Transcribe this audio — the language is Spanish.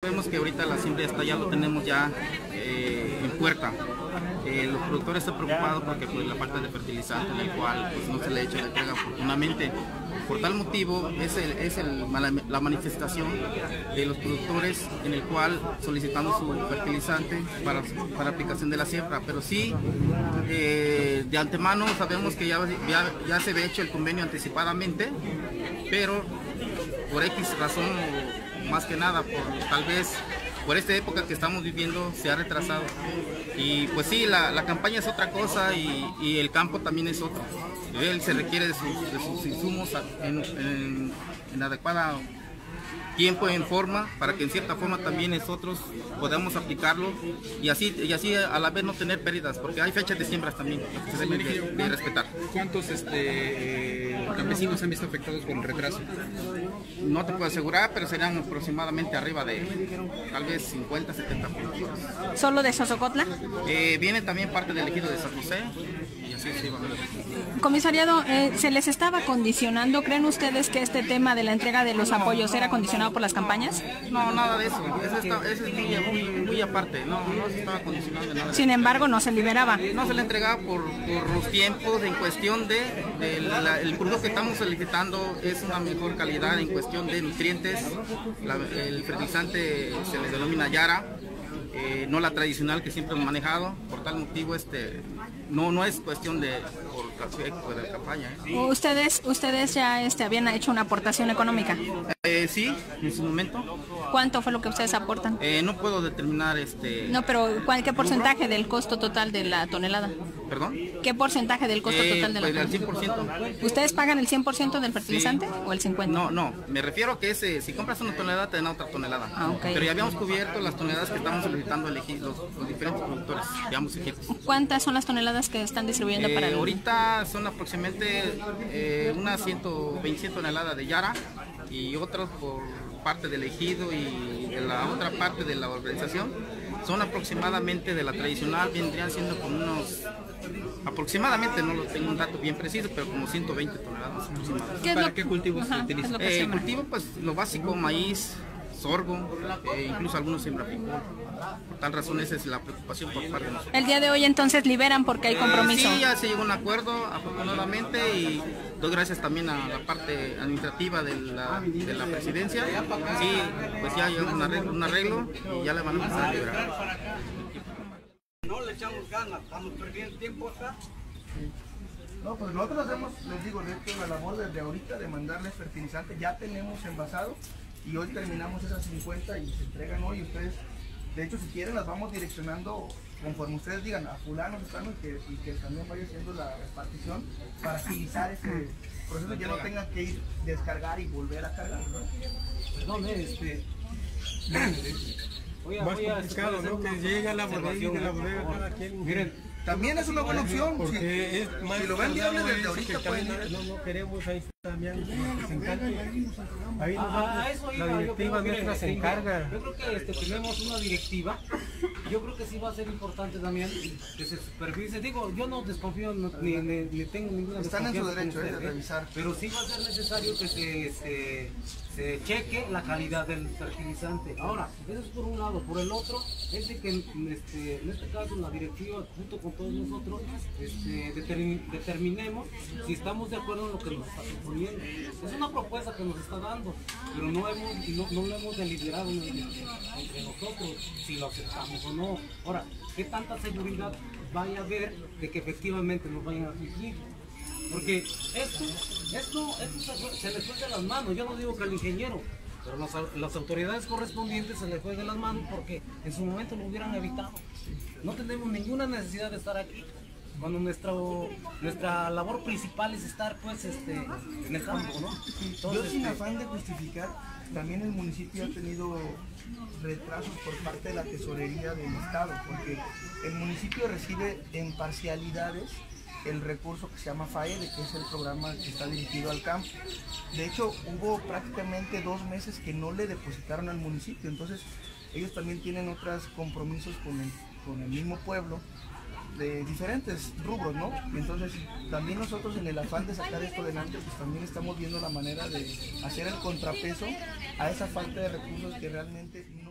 Vemos que ahorita la siembra ya lo tenemos ya en puerta. Los productores están preocupados porque pues, la falta de fertilizante, en el cual pues, no se le ha hecho la entrega afortunadamente. Por tal motivo la manifestación de los productores en el cual solicitando su fertilizante para aplicación de la siembra. Pero sí, de antemano sabemos que ya se había hecho el convenio anticipadamente, pero por X razón, más que nada, tal vez por esta época que estamos viviendo se ha retrasado. Y pues sí, la campaña es otra cosa y el campo también es otro. Él se requiere de sus insumos en adecuada tiempo, en forma, para que en cierta forma también nosotros podamos aplicarlo y así a la vez no tener pérdidas, porque hay fechas de siembras también que se deben de respetar. ¿Cuántos campesinos se han visto afectados por el retraso? No te puedo asegurar, pero serían aproximadamente arriba de tal vez 50, 70 productores. ¿Solo de Xocotla? Viene también parte del ejido de San José y así se va. Comisariado, ¿se les estaba condicionando? ¿Creen ustedes que este tema de la entrega de los apoyos era condicionado por las campañas? No, nada de eso. Eso es muy aparte. No se estaba condicionando nada. Sin embargo, no se liberaba. No se le entregaba por los tiempos en cuestión el producto que estamos solicitando es una mejor calidad en cuestión de nutrientes. El fertilizante se le denomina Yara. No la tradicional que siempre hemos manejado. Por tal motivo no es cuestión de campaña. ¿Ustedes ya habían hecho una aportación económica? Sí, en su momento. ¿Cuánto fue lo que ustedes aportan? No puedo determinar No, pero ¿qué porcentaje del costo total de la tonelada? ¿Perdón? ¿Qué porcentaje del costo total de la tonelada? Del 100%. ¿Ustedes pagan el 100% del fertilizante o el 50%? No, me refiero a que si compras una tonelada te dan otra tonelada. Okay. Pero ya habíamos cubierto las toneladas que estamos solicitando los diferentes productores. ¿Cuántas son las toneladas que están distribuyendo para el... Ahorita son aproximadamente unas 120 toneladas de Yara y otras por parte del ejido y de la otra parte de la organización. Son aproximadamente de la tradicional, vendrían siendo como unos, aproximadamente, no lo tengo un dato bien preciso, pero como 120 toneladas aproximadamente. ¿Para qué cultivos se utiliza? El cultivo, pues lo básico, maíz, sorgo, incluso algunos siembrafrijol. Por tal razón esa es la preocupación por parte de nosotros. El día de hoy entonces liberan porque hay compromiso. Sí, ya se llegó a un acuerdo afortunadamente y doy gracias también a la parte administrativa de la presidencia. Sí, pues ya llegó un arreglo y ya le van a empezar a liberar. No le echamos ganas, estamos perdiendo tiempo acá. No, pues nosotros hacemos, les digo, la labor desde ahorita de mandarles fertilizante, ya tenemos envasado y hoy terminamos esas 50 y se entregan hoy. Ustedes, de hecho, si quieren las vamos direccionando conforme ustedes digan a fulano, y que también vaya haciendo la repartición para agilizar ese proceso, ya no tengan que ir descargar y volver a cargar, ¿no? Perdón, voy a complicado, ¿no? Que llega a la bodega, cada quien. Miren, también es una buena opción. Porque si lo ven viable desde ahorita, pues no queremos ahí también ahí la directiva nuestra se encarga. Yo creo que tenemos una directiva. Yo creo que sí va a ser importante también que se supervise. Digo, yo no desconfío ni tengo ninguna desconfianza. Están en su derecho de revisar. Pero sí va a ser necesario que se cheque la calidad del fertilizante. Ahora, eso es por un lado. Por el otro, es de que en este caso la directiva, junto con todos nosotros, determinemos si estamos de acuerdo en lo que nos está proponiendo. Es una propuesta que nos está dando, pero no lo hemos deliberado entre nosotros si lo aceptamos o no. Ahora, ¿qué tanta seguridad vaya a haber de que efectivamente nos vayan a cumplir? Porque esto se les fue de las manos. Yo no digo que el ingeniero, pero las autoridades correspondientes se les fue de las manos porque en su momento lo hubieran evitado. No tenemos ninguna necesidad de estar aquí cuando nuestra labor principal es estar pues en el campo, ¿no? Entonces, yo sin afán de justificar, también el municipio ha tenido retrasos por parte de la tesorería del estado, porque el municipio recibe en parcialidades el recurso que se llama FAEDE, que es el programa que está dirigido al campo. De hecho, hubo prácticamente 2 meses que no le depositaron al municipio, entonces ellos también tienen otros compromisos con el mismo pueblo, de diferentes rubros, ¿no? Entonces, también nosotros en el afán de sacar esto adelante, pues también estamos viendo la manera de hacer el contrapeso a esa falta de recursos que realmente